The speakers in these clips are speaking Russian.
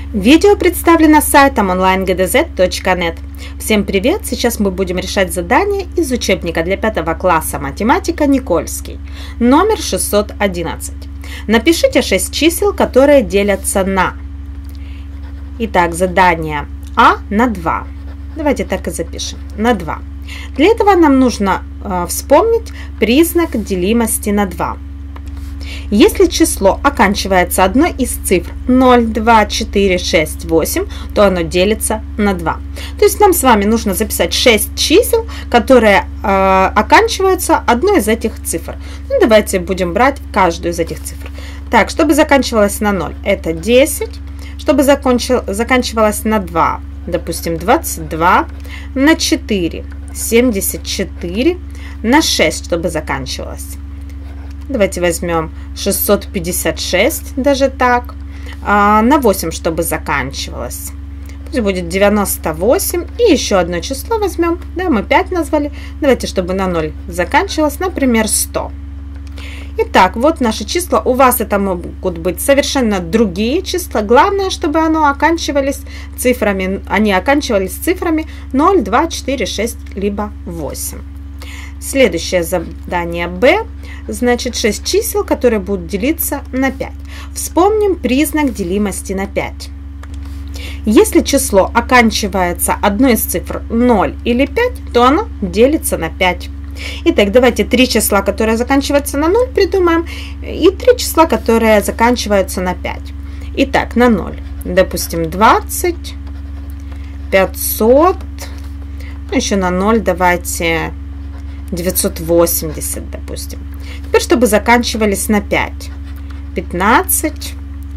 Видео представлено сайтом onlinegdz.net. Всем привет! Сейчас мы будем решать задание из учебника для 5 класса математика Никольский, номер 611. Напишите 6 чисел, которые делятся на. Итак, задание А на 2. Давайте так и запишем. На 2. Для этого нам нужно вспомнить признак делимости на 2. Если число оканчивается одной из цифр 0, 2, 4, 6, 8, то оно делится на 2. То есть нам с вами нужно записать 6 чисел, которые оканчиваются одной из этих цифр. Ну, давайте будем брать каждую из этих цифр. Так, чтобы заканчивалось на 0, это 10. Чтобы заканчивалось на 2, допустим, 22. На 4, 74. На 6, чтобы заканчивалось. Давайте возьмем 656, даже так. На 8, чтобы заканчивалось. Пусть будет 98. И еще одно число возьмем. Да, мы 5 назвали. Давайте, чтобы на 0 заканчивалось, например, 100. Итак, вот наши числа. У вас это могут быть совершенно другие числа. Главное, чтобы они оканчивались цифрами 0, 2, 4, 6, либо 8. Следующее задание Б. Значит, 6 чисел, которые будут делиться на 5. Вспомним признак делимости на 5. Если число оканчивается одной из цифр 0 или 5, то оно делится на 5. Итак, давайте 3 числа, которые заканчиваются на 0, придумаем, и 3 числа, которые заканчиваются на 5. Итак, на 0, допустим, 20, 500, еще на 0 давайте 980, допустим. Теперь, чтобы заканчивались на 5. 15,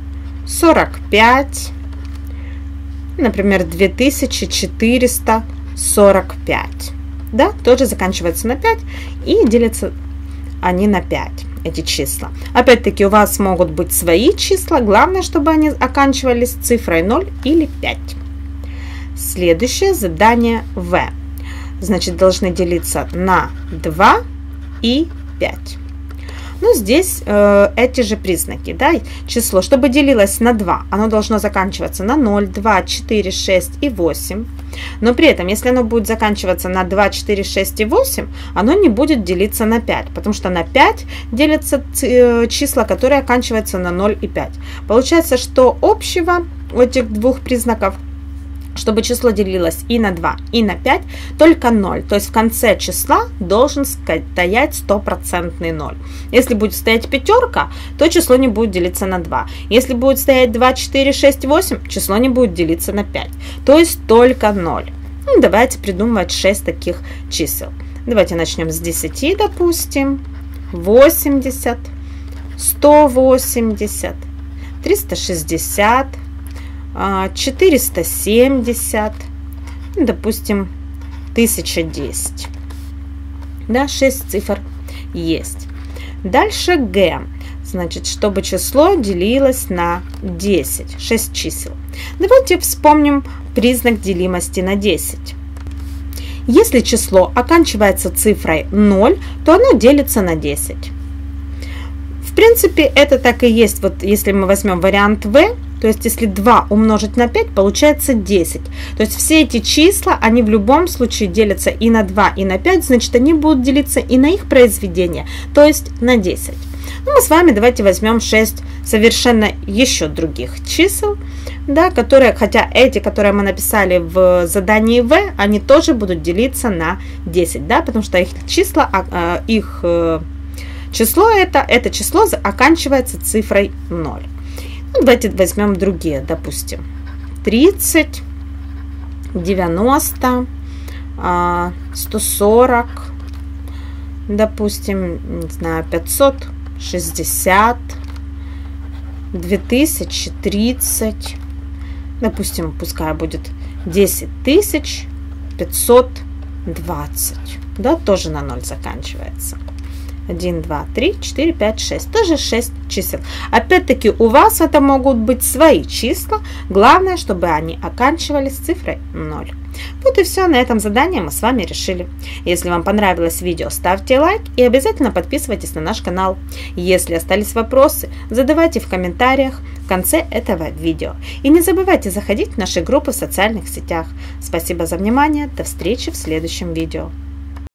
45, например, 2445. Да, тоже заканчивается на 5 и делятся они на 5, эти числа. Опять-таки, у вас могут быть свои числа. Главное, чтобы они оканчивались цифрой 0 или 5. Следующее задание В. Значит, должны делиться на 2 и 5. Ну, здесь эти же признаки. Да? Число, чтобы делилось на 2, оно должно заканчиваться на 0, 2, 4, 6 и 8. Но при этом, если оно будет заканчиваться на 2, 4, 6 и 8, оно не будет делиться на 5, потому что на 5 делятся числа, которые оканчиваются на 0 и 5. Получается, что общего у этих двух признаков, чтобы число делилось и на 2, и на 5, только 0. То есть в конце числа должен стоять стопроцентный 0. Если будет стоять пятерка, то число не будет делиться на 2. Если будет стоять 2, 4, 6, 8, число не будет делиться на 5. То есть только 0. Ну, давайте придумывать 6 таких чисел. Давайте начнем с 10, допустим. 80, 180, 360, 470, допустим, 1010. Да, 6 цифр есть. Дальше Г. Значит, чтобы число делилось на 10. 6 чисел. Давайте вспомним признак делимости на 10. Если число оканчивается цифрой 0, то оно делится на 10. В принципе, это так и есть. Вот если мы возьмем вариант В, то есть если 2 умножить на 5, получается 10. То есть все эти числа, они в любом случае делятся и на 2, и на 5, значит, они будут делиться и на их произведение, то есть на 10. Ну, мы с вами давайте возьмем 6 совершенно еще других чисел, да, которые, хотя эти, которые мы написали в задании В, они тоже будут делиться на 10, да, потому что их числа, число это число оканчивается цифрой 0. Ну, давайте возьмем другие, допустим, 30, 90, 140, допустим, не знаю, 560, 2030, допустим, пускай будет 10520, да, тоже на 0 заканчивается. 1, 2, 3, 4, 5, 6. Тоже 6 чисел. Опять-таки, у вас это могут быть свои числа. Главное, чтобы они оканчивались цифрой 0. Вот и все, на этом задание мы с вами решили. Если вам понравилось видео, ставьте лайк и обязательно подписывайтесь на наш канал. Если остались вопросы, задавайте в комментариях в конце этого видео. И не забывайте заходить в наши группы в социальных сетях. Спасибо за внимание, до встречи в следующем видео.